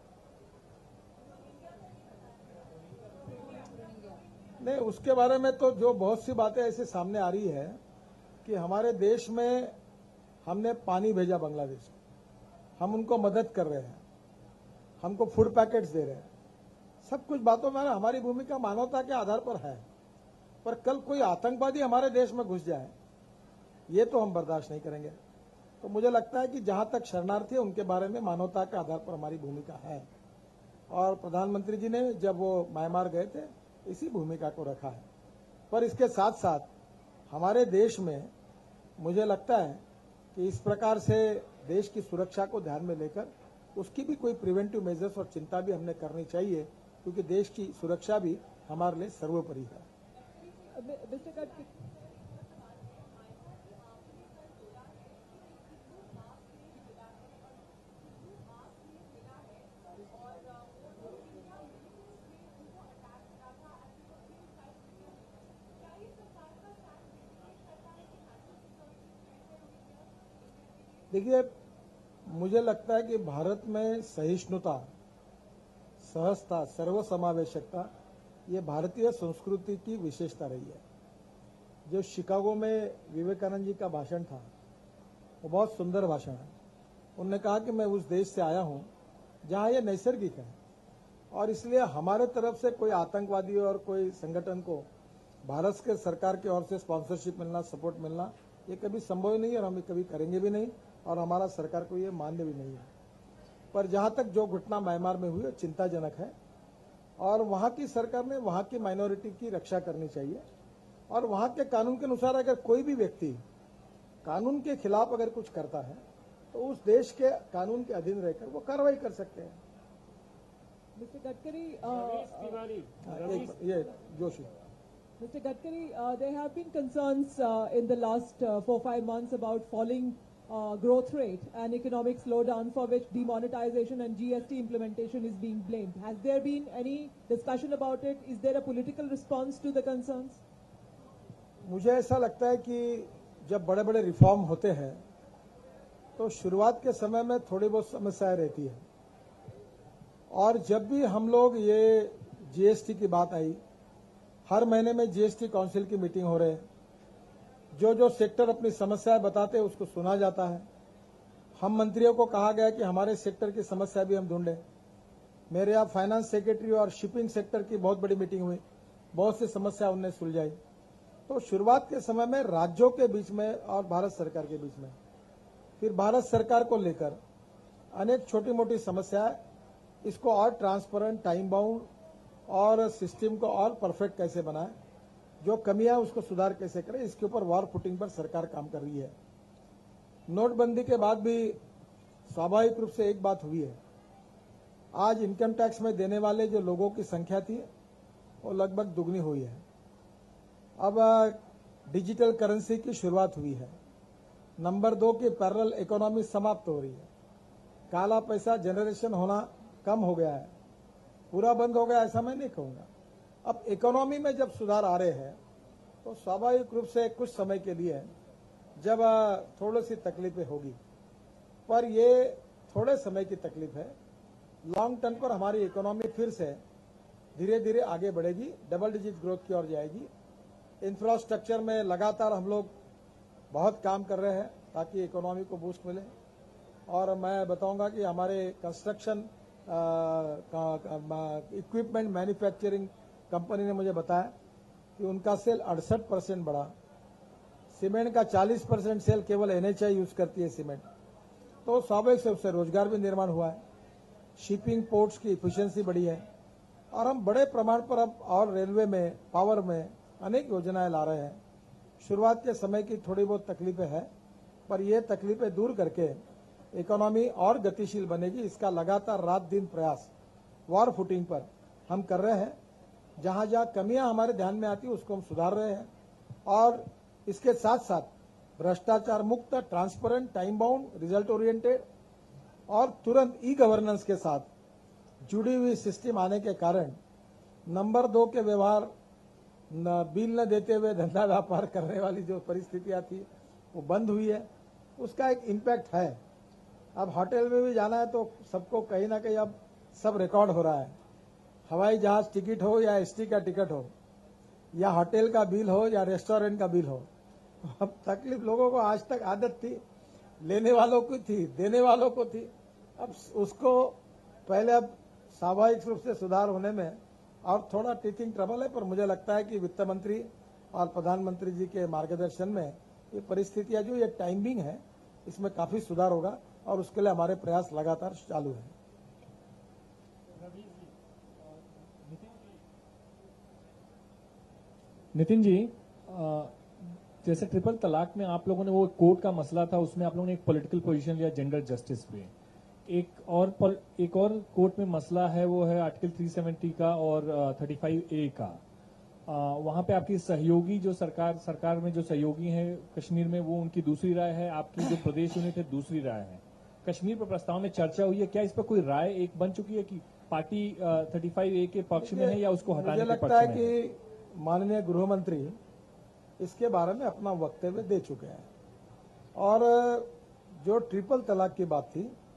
नहीं, उसके बारे में तो जो बहुत सी बातें ऐसे सामने आ रही है कि हमारे देश में हमने पानी भेजा बांग्लादेश, हम उनको मदद कर रहे हैं, हमको फूड पैकेट्स दे रहे हैं, सब कुछ बातों में हमारी भूमिका मानवता के आधार पर है। पर कल कोई आतंकवादी हमारे देश में घुस जाए, ये तो हम बर्दाश्त नहीं करेंगे। तो मुझे लगता है कि जहां तक शरणार्थी है उनके बारे में मानवता के आधार पर हमारी भूमिका है और प्रधानमंत्री जी ने जब वो म्यांमार गए थे इसी भूमिका को रखा है। पर इसके साथ साथ हमारे देश में मुझे लगता है कि इस प्रकार से देश की सुरक्षा को ध्यान में लेकर उसकी भी कोई प्रिवेंटिव मेजर्स और चिंता भी हमने करनी चाहिए, क्योंकि देश की सुरक्षा भी हमारे लिए सर्वोपरि है। देखिए, मुझे लगता है कि भारत में सहिष्णुता, सहजता, सर्वसमावेशकता ये भारतीय संस्कृति की विशेषता रही है। जो शिकागो में विवेकानंद जी का भाषण था वो बहुत सुंदर भाषण है। उन्होंने कहा कि मैं उस देश से आया हूं जहां ये नैसर्गिक है और इसलिए हमारे तरफ से कोई आतंकवादी और कोई संगठन को भारत के सरकार की ओर से स्पॉन्सरशिप मिलना, सपोर्ट मिलना ये कभी संभव नहीं है और हम कभी करेंगे भी नहीं और हमारा सरकार को ये मान्य भी नहीं है। पर जहां तक जो घटना म्यांमार में हुई वो चिंताजनक है और वहां की सरकार ने वहां की माइनॉरिटी की रक्षा करनी चाहिए और वहां के कानून के अनुसार अगर कोई भी व्यक्ति कानून के खिलाफ अगर कुछ करता है तो उस देश के कानून के अधीन रहकर वो कार्रवाई कर सकते हैं। मिस्टर गडकरी, रमेश तिवारी, रमेश ये Joshi Mister Gadkari, uh, there have been concerns uh, in the last uh, four five months about falling uh, growth rate and economic slowdown for which demonetization and G S T implementation is being blamed. Has there been any discussion about it? Is there a political response to the concerns? मुझे ऐसा लगता है कि जब बड़े बड़े reform होते हैं तो शुरुआत के समय में थोड़ी बहुत समस्याएं रहती है और जब भी हम लोग ये जीएसटी की बात आई, हर महीने में जीएसटी काउंसिल की मीटिंग हो रही है। जो जो सेक्टर अपनी समस्याएं बताते हैं उसको सुना जाता है। हम मंत्रियों को कहा गया कि हमारे सेक्टर की समस्या भी हम ढूंढें। मेरे यहाँ फाइनेंस सेक्रेटरी और शिपिंग सेक्टर की बहुत बड़ी मीटिंग हुई, बहुत सी समस्या उनने सुलझाई। तो शुरुआत के समय में राज्यों के बीच में और भारत सरकार के बीच में, फिर भारत सरकार को लेकर अनेक छोटी मोटी समस्याएं, इसको और ट्रांसपेरेंट, टाइम बाउंड और सिस्टम को और परफेक्ट कैसे बनाए, जो कमियां उसको सुधार कैसे करें, इसके ऊपर वॉर फुटिंग पर सरकार काम कर रही है। नोटबंदी के बाद भी स्वाभाविक रूप से एक बात हुई है, आज इनकम टैक्स में देने वाले जो लोगों की संख्या थी वो लगभग दुगनी हुई है। अब डिजिटल करेंसी की शुरुआत हुई है। नंबर दो की पैरेलल इकोनॉमी समाप्त हो रही है। काला पैसा जनरेशन होना कम हो गया है, पूरा बंद हो गया ऐसा मैं नहीं कहूंगा। अब इकोनॉमी में जब सुधार आ रहे हैं तो स्वाभाविक रूप से कुछ समय के लिए जब थोड़ी सी तकलीफें होगी, पर ये थोड़े समय की तकलीफ है। लॉन्ग टर्म पर हमारी इकोनॉमी फिर से धीरे धीरे आगे बढ़ेगी, डबल डिजिट ग्रोथ की ओर जाएगी। इंफ्रास्ट्रक्चर में लगातार हम लोग बहुत काम कर रहे हैं ताकि इकोनॉमी को बूस्ट मिले और मैं बताऊंगा कि हमारे कंस्ट्रक्शन इक्विपमेंट मैन्युफैक्चरिंग कंपनी ने मुझे बताया कि उनका सेल अड़सठ परसेंट बढ़ा। सीमेंट का चालीस परसेंट सेल केवल एनएचआई यूज करती है सीमेंट, तो स्वाभाविक से उससे रोजगार भी निर्माण हुआ है। शिपिंग पोर्ट्स की इफिशियंसी बढ़ी है और हम बड़े प्रमाण पर अब और रेलवे में, पावर में अनेक योजनाएं ला रहे हैं। शुरुआत के समय की थोड़ी बहुत तकलीफें हैं, पर ये तकलीफें दूर करके इकोनॉमी और गतिशील बनेगी। इसका लगातार रात दिन प्रयास वॉर फुटिंग पर हम कर रहे हैं। जहां जहां कमियां हमारे ध्यान में आती है उसको हम सुधार रहे हैं और इसके साथ साथ भ्रष्टाचार मुक्त, transparent, time bound, result oriented और तुरंत ई गवर्नेंस के साथ जुड़ी हुई सिस्टम आने के कारण नंबर दो के व्यवहार, न बिल न देते हुए धंधा व्यापार करने वाली जो परिस्थितियां थी वो बंद हुई है। उसका एक इम्पैक्ट है। अब होटल में भी जाना है तो सबको कहीं ना कहीं अब सब रिकॉर्ड हो रहा है। हवाई जहाज टिकट हो या एसटी का टिकट हो या होटल का बिल हो या रेस्टोरेंट का बिल हो, अब तकलीफ लोगों को आज तक आदत थी, लेने वालों को थी, देने वालों को थी। अब उसको पहले अब स्वाभाविक रूप से सुधार होने में और थोड़ा टीचिंग ट्रबल है, पर मुझे लगता है कि वित्त मंत्री और प्रधानमंत्री जी के मार्गदर्शन में ये परिस्थितियां जो ये टाइमिंग है इसमें काफी सुधार होगा और उसके लिए हमारे प्रयास लगातार चालू है। नितिन जी, जैसे ट्रिपल तलाक में आप लोगों ने वो कोर्ट का मसला था, उसमें आप लोगों ने एक पॉलिटिकल पोजीशन लिया जेंडर जस्टिस पे। एक और एक और कोर्ट में मसला है, वो है आर्टिकल तीन सौ सत्तर का और पैंतीस ए का। वहां पे आपकी सहयोगी जो सरकार सरकार में जो सहयोगी हैं कश्मीर में, वो उनकी दूसरी राय है, आपकी जो प्रदेश यूनिट है दूसरी राय है। कश्मीर पर प्रस्ताव में चर्चा हुई है, क्या इस पर कोई राय एक बन चुकी है कि पार्टी पैंतीस ए के पक्ष में है या उसको हटाने के पक्ष में है? मुझे लगता है कि माननीय गृह मंत्री इसके बारे में अपना वक्तव्य दे चुके हैं और जो ट्रिपल तलाक की बात थी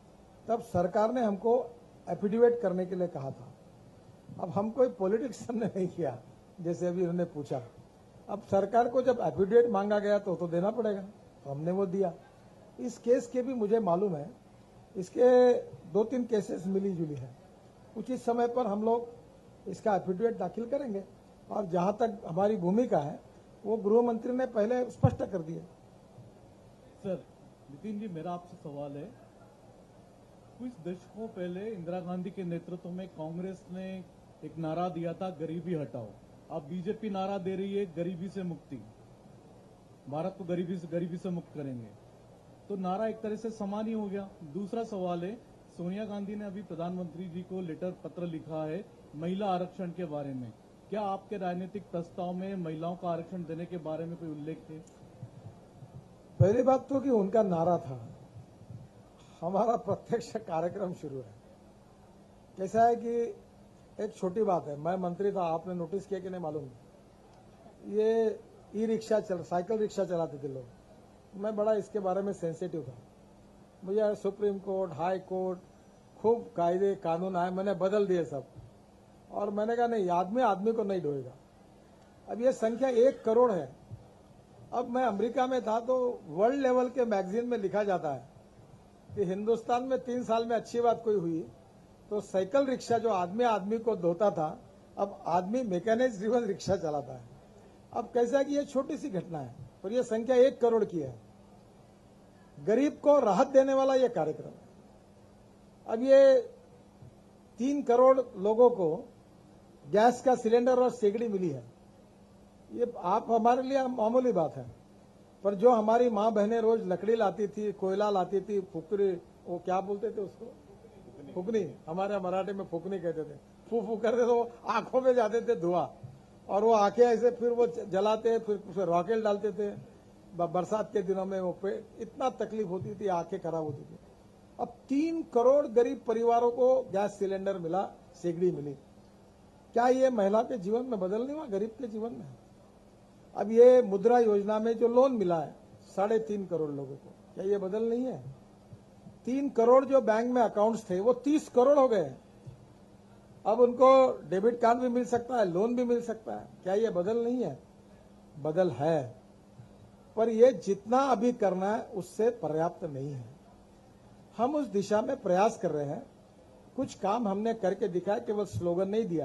तब सरकार ने हमको एफिडेविट करने के लिए कहा था। अब हम कोई पॉलिटिक्स हमने नहीं किया, जैसे अभी उन्होंने पूछा। अब सरकार को जब एफिडेविट मांगा गया तो तो देना पड़ेगा, तो हमने वो दिया। इस केस के भी मुझे मालूम है, इसके दो तीन केसेस मिली जुली है। उचित समय पर हम लोग इसका एफिडेविट दाखिल करेंगे, और जहां तक हमारी भूमिका है वो गृह मंत्री ने पहले स्पष्ट कर दिया। सर नितिन जी, मेरा आपसे सवाल है, कुछ दशकों पहले इंदिरा गांधी के नेतृत्व में कांग्रेस ने एक नारा दिया था, गरीबी हटाओ। अब बीजेपी नारा दे रही है, गरीबी से मुक्ति, भारत को गरीबी से गरीबी से मुक्त करेंगे। तो नारा एक तरह से समान ही हो गया। दूसरा सवाल है, सोनिया गांधी ने अभी प्रधानमंत्री जी को लेटर पत्र लिखा है महिला आरक्षण के बारे में। क्या आपके राजनीतिक प्रस्ताव में महिलाओं को आरक्षण देने के बारे में कोई उल्लेख है? पहली बात तो कि उनका नारा था, हमारा प्रत्यक्ष कार्यक्रम शुरू है। कैसा है कि एक छोटी बात है, मैं मंत्री था, आपने नोटिस किया कि नहीं मालूम, ये ई रिक्शा चल साइकिल रिक्शा चलाते थे लोग, मैं बड़ा इसके बारे में सेंसिटिव था। मुझे सुप्रीम कोर्ट, हाई कोर्ट, खूब कायदे कानून आए, मैंने बदल दिए सब, और मैंने कहा नहीं, आदमी आदमी को नहीं ढोएगा। अब ये संख्या एक करोड़ है। अब मैं अमेरिका में था तो वर्ल्ड लेवल के मैगजीन में लिखा जाता है कि हिंदुस्तान में तीन साल में अच्छी बात कोई हुई तो साइकिल रिक्शा जो आदमी आदमी को धोता था, अब आदमी मैकेनिक ड्रिवन रिक्शा चलाता है। अब कैसा है कि ये छोटी सी घटना है और ये संख्या एक करोड़ की है। गरीब को राहत देने वाला ये कार्यक्रम है। अब ये तीन करोड़ लोगों को गैस का सिलेंडर और सेगड़ी मिली है, ये आप हमारे लिए मामूली बात है, पर जो हमारी माँ बहनें रोज लकड़ी लाती थी, कोयला लाती थी, फुकरी, वो क्या बोलते थे उसको, फुकनी, हमारे मराठी में फुकनी कहते थे, फू फू करते तो आंखों में जाते थे धुआं, और वो आंखें ऐसे फिर वो जलाते, फिर उसमें रॉकेट डालते थे। बरसात के दिनों में वो पे इतना तकलीफ होती थी, आंखें खराब होती थी। अब तीन करोड़ गरीब परिवारों को गैस सिलेंडर मिला, सेगड़ी मिली। क्या ये महिला के जीवन में बदल नहीं हुआ, गरीब के जीवन में? अब ये मुद्रा योजना में जो लोन मिला है साढ़े तीन करोड़ लोगों को, क्या ये बदल नहीं है? तीन करोड़ जो बैंक में अकाउंट्स थे वो तीस करोड़ हो गए। अब उनको डेबिट कार्ड भी मिल सकता है, लोन भी मिल सकता है। क्या ये बदल नहीं है? बदल है, पर ये जितना अभी करना है उससे पर्याप्त नहीं है। हम उस दिशा में प्रयास कर रहे हैं, कुछ काम हमने करके दिखाया, केवल स्लोगन नहीं दिया।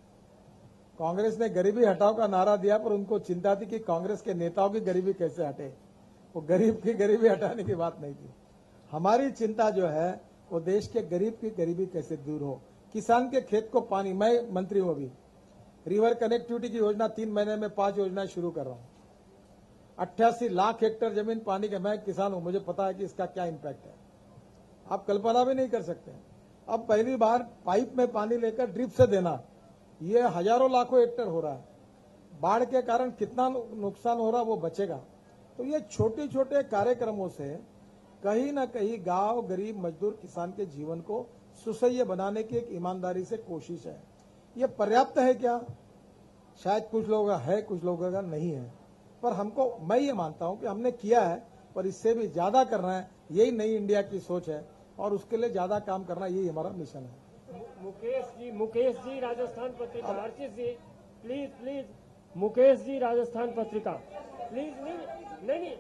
कांग्रेस ने गरीबी हटाओ का नारा दिया, पर उनको चिंता थी कि कांग्रेस के नेताओं की गरीबी कैसे हटे, वो गरीब की गरीबी हटाने की बात नहीं थी। हमारी चिंता जो है वो देश के गरीब की गरीबी कैसे दूर हो, किसान के खेत को पानी। मैं मंत्री हूं, अभी रिवर कनेक्टिविटी की योजना तीन महीने में पांच योजनाएं शुरू कर रहा हूं। अट्ठासी लाख हेक्टेयर जमीन पानी के, मैं किसान हूं, मुझे पता है कि इसका क्या इम्पैक्ट है, आप कल्पना भी नहीं कर सकते। अब पहली बार पाइप में पानी लेकर ड्रिप से देना, ये हजारों लाखों हेक्टेयर हो रहा है। बाढ़ के कारण कितना नुकसान हो रहा वो बचेगा। तो ये छोटे छोटे कार्यक्रमों से कहीं ना कहीं गांव, गरीब, मजदूर, किसान के जीवन को सुसह्य बनाने की एक ईमानदारी से कोशिश है। ये पर्याप्त है क्या? शायद कुछ लोगों का है, कुछ लोगों का नहीं है, पर हमको, मैं ये मानता हूं कि हमने किया है, पर इससे भी ज्यादा करना है। यही नई इंडिया की सोच है और उसके लिए ज्यादा काम करना, यही हमारा मिशन है। Mukesh ji, Mukesh ji Rajasthan Patrika, Harshit ji please please, Mukesh ji Rajasthan Patrika please. नहीं नहीं नहीं,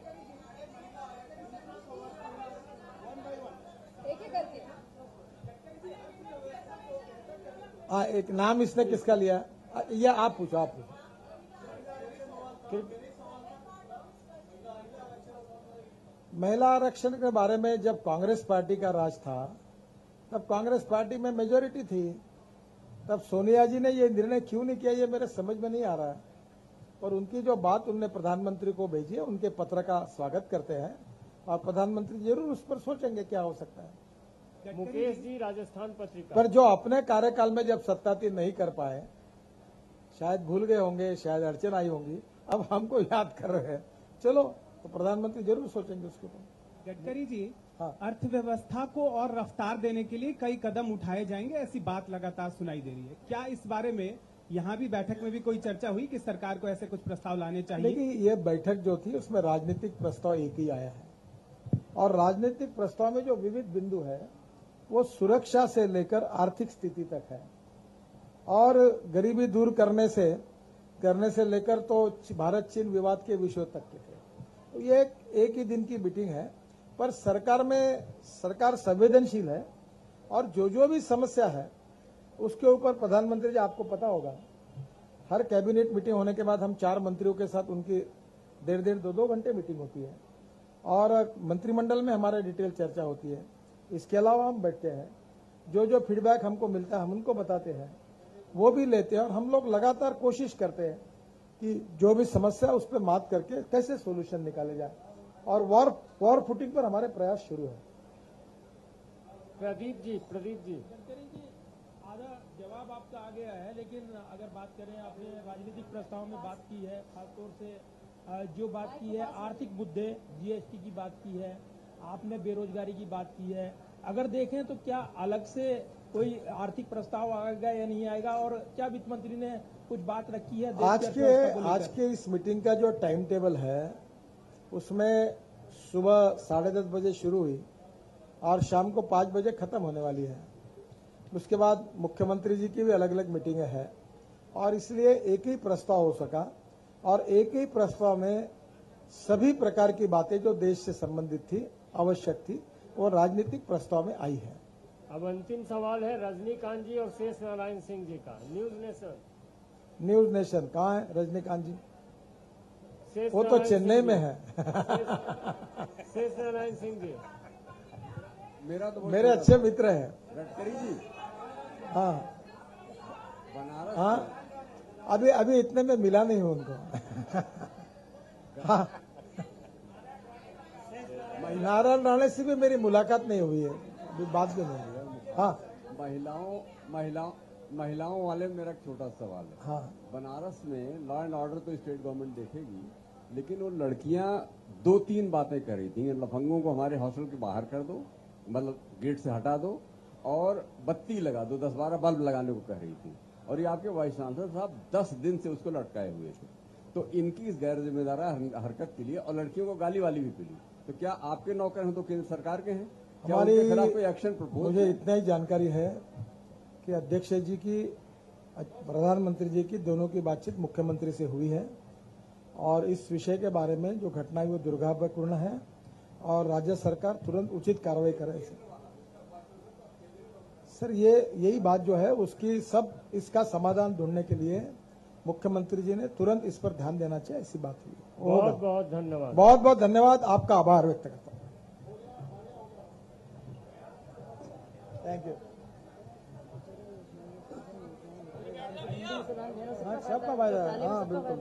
हाँ, एक नाम इसने किसका लिया? ये आप पूछो, आप पूछो। महिला आरक्षण के बारे में जब कांग्रेस पार्टी का राज था, तब कांग्रेस पार्टी में मेजोरिटी थी, तब सोनिया जी ने ये निर्णय क्यों नहीं किया, ये मेरे समझ में नहीं आ रहा है। और उनकी जो बात उनने प्रधानमंत्री को भेजी है, उनके पत्र का स्वागत करते हैं और प्रधानमंत्री जरूर उस पर सोचेंगे क्या हो सकता है। मुकेश जी राजस्थान पत्रिका। पर जो अपने कार्यकाल में जब सत्ताती नहीं कर पाए, शायद भूल गए होंगे, शायद अड़चन आई होंगी, अब हमको याद कर रहे हैं, चलो तो प्रधानमंत्री जरूर सोचेंगे उसके ऊपर। गडकरी जी, हाँ। अर्थव्यवस्था को और रफ्तार देने के लिए कई कदम उठाए जाएंगे, ऐसी बात लगातार सुनाई दे रही है। क्या इस बारे में यहाँ भी बैठक में भी कोई चर्चा हुई कि सरकार को ऐसे कुछ प्रस्ताव लाने चाहिए? देखिए, ये बैठक जो थी उसमें राजनीतिक प्रस्ताव एक ही आया है, और राजनीतिक प्रस्ताव में जो विविध बिंदु है वो सुरक्षा से लेकर आर्थिक स्थिति तक है और गरीबी दूर करने से करने से लेकर तो भारत चीन विवाद के विषयों तक के थे। तो ये एक, एक ही दिन की मीटिंग है, पर सरकार में सरकार संवेदनशील है और जो जो भी समस्या है उसके ऊपर प्रधानमंत्री जी, आपको पता होगा, हर कैबिनेट मीटिंग होने के बाद हम चार मंत्रियों के साथ उनकी डेढ़ डेढ़ दो दो घंटे मीटिंग होती है और मंत्रिमंडल में हमारे डिटेल चर्चा होती है। इसके अलावा हम बैठते हैं, जो जो फीडबैक हमको मिलता है हम उनको बताते हैं, वो भी लेते हैं और हम लोग लगातार कोशिश करते हैं कि जो भी समस्या उस पर मात करके कैसे सोल्यूशन निकाले जाए और वॉर वॉर फुटिंग पर हमारे प्रयास शुरू है। प्रदीप जी प्रदीप जी गडकरी जी, आधा जवाब आपका आ गया है, लेकिन अगर बात करें, आपने राजनीतिक प्रस्ताव में बात की है, खासतौर से जो बात की है आर्थिक मुद्दे, जीएसटी की बात की है, आपने बेरोजगारी की बात की है। अगर देखें तो क्या अलग से कोई आर्थिक प्रस्ताव आएगा या नहीं आएगा, और क्या वित्त मंत्री ने कुछ बात रखी है आज के आज के इस मीटिंग का जो टाइम टेबल है उसमें सुबह साढ़े दस बजे शुरू हुई और शाम को पाँच बजे खत्म होने वाली है। उसके बाद मुख्यमंत्री जी की भी अलग अलग मीटिंगें हैं और इसलिए एक ही प्रस्ताव हो सका और एक ही प्रस्ताव में सभी प्रकार की बातें जो देश से संबंधित थी, आवश्यक थी, वो राजनीतिक प्रस्ताव में आई है। अब अंतिम सवाल है रजनीकांत जी और शेष नारायण सिंह जी का। न्यूज नेशन न्यूज नेशन कहाँ है रजनीकांत जी? शेष वो तो नारायण चेन्नई सिंह में जी। है। शेष नारायण सिंह जी मेरा तो मेरे अच्छे मित्र हैं। गडकरी जी हाँ बनारस हाँ, अभी अभी इतने में मिला नहीं हूं उनको। हाँ, नारायण राणे से भी मेरी मुलाकात नहीं हुई है, अभी बात भी नहीं हुई है। हाँ महिलाओं महिलाओं महिलाओं वाले मेरा एक छोटा सवाल है। हाँ, बनारस में लॉ एंड ऑर्डर तो स्टेट गवर्नमेंट देखेगी, लेकिन वो लड़कियां दो तीन बातें कर रही थी। लफंगों को हमारे हॉस्टल के बाहर कर दो, मतलब गेट से हटा दो, और बत्ती लगा दो, दस बारह बल्ब लगाने को कह रही थी। और ये आपके वाइस चांसलर साहब दस दिन से उसको लटकाए हुए थे। तो इनकी इस गैर जिम्मेदार हरकत के लिए, और लड़कियों को गाली वाली भी मिली, तो क्या आपके नौकर हैं तो केंद्र सरकार के हैं? क्या हमारी उनके खिलाफ कोई एक्शन प्रपोज? मुझे इतना ही जानकारी है कि अध्यक्ष जी की, प्रधानमंत्री जी की, दोनों की बातचीत मुख्यमंत्री से हुई है और इस विषय के बारे में जो घटना है वो दुर्भाग्यपूर्ण है और राज्य सरकार तुरंत उचित कार्रवाई करे। सर ये यही बात जो है उसकी सब इसका समाधान ढूंढने के लिए मुख्यमंत्री जी ने तुरंत इस पर ध्यान देना चाहिए, ऐसी बात हुई। बहुत बहुत धन्यवाद। बहुत बहुत धन्यवाद, आपका आभार व्यक्त करता हूँ। Thank you. हाँ, सबका फायदा है। हाँ बिल्कुल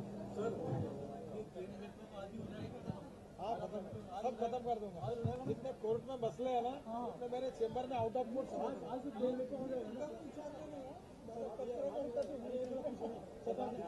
हाँ, सब खत्म कर दूंगा। जितने कोर्ट में मसले हैं ना, तो मेरे चेंबर में आउट ऑफ कोर्ट